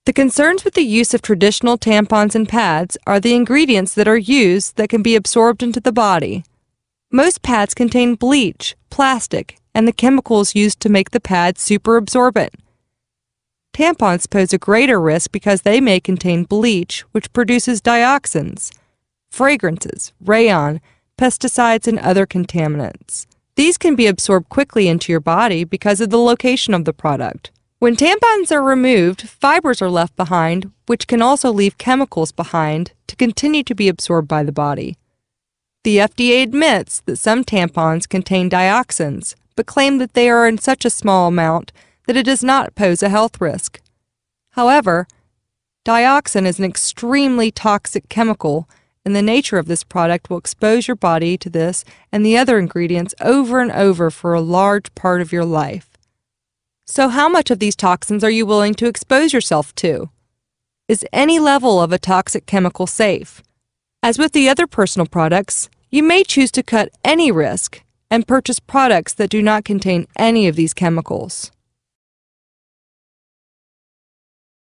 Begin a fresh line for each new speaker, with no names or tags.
The concerns with the use of traditional tampons and pads are the ingredients that are used that can be absorbed into the body. Most pads contain bleach, plastic, and the chemicals used to make the pads super absorbent. Tampons pose a greater risk because they may contain bleach, which produces dioxins, fragrances, rayon, pesticides, and other contaminants. These can be absorbed quickly into your body because of the location of the product. When tampons are removed, fibers are left behind, which can also leave chemicals behind to continue to be absorbed by the body. The FDA admits that some tampons contain dioxins, but claim that they are in such a small amount that it does not pose a health risk. However, dioxin is an extremely toxic chemical, and the nature of this product will expose your body to this and the other ingredients over and over for a large part of your life. So how much of these toxins are you willing to expose yourself to? Is any level of a toxic chemical safe? As with the other personal products, you may choose to cut any risk and purchase products that do not contain any of these chemicals.